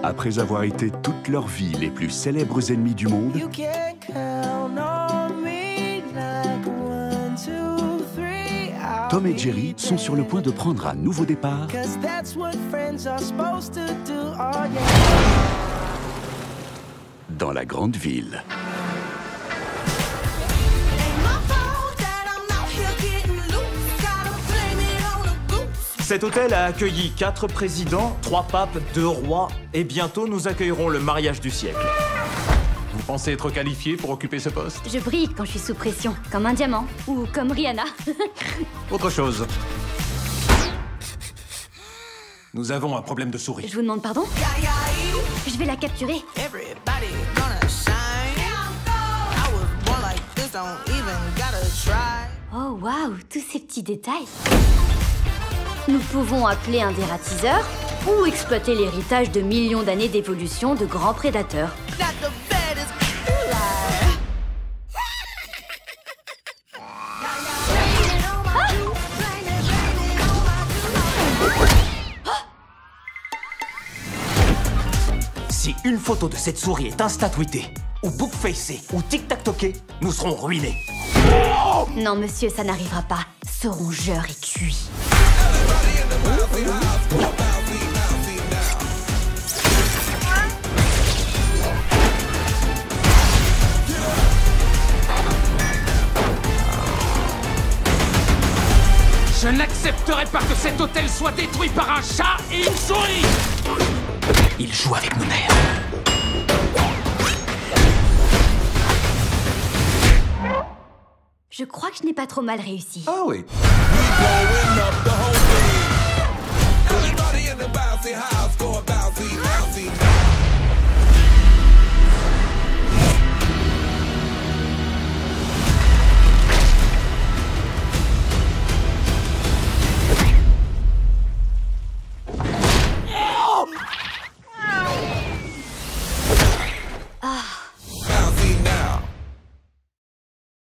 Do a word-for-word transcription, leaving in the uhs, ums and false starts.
Après avoir été toute leur vie les plus célèbres ennemis du monde, Tom et Jerry sont sur le point de prendre un nouveau départ dans la grande ville. Cet hôtel a accueilli quatre présidents, trois papes, deux rois, et bientôt nous accueillerons le mariage du siècle. Vous pensez être qualifié pour occuper ce poste? Je brille quand je suis sous pression, comme un diamant, ou comme Rihanna. Autre chose. Nous avons un problème de souris. Je vous demande pardon? Je vais la capturer. Oh waouh, tous ces petits détails. Nous pouvons appeler un dératiseur ou exploiter l'héritage de millions d'années d'évolution de grands prédateurs. Si une photo de cette souris est insta-tweetée, ou bookfacée, ou tic-tac-toquée, nous serons ruinés. Non, monsieur, ça n'arrivera pas. Ce rongeur est cuit. Je n'accepterai pas que cet hôtel soit détruit par un chat et une souris! Il joue avec nos nerfs. Je crois que je n'ai pas trop mal réussi. Ah oui.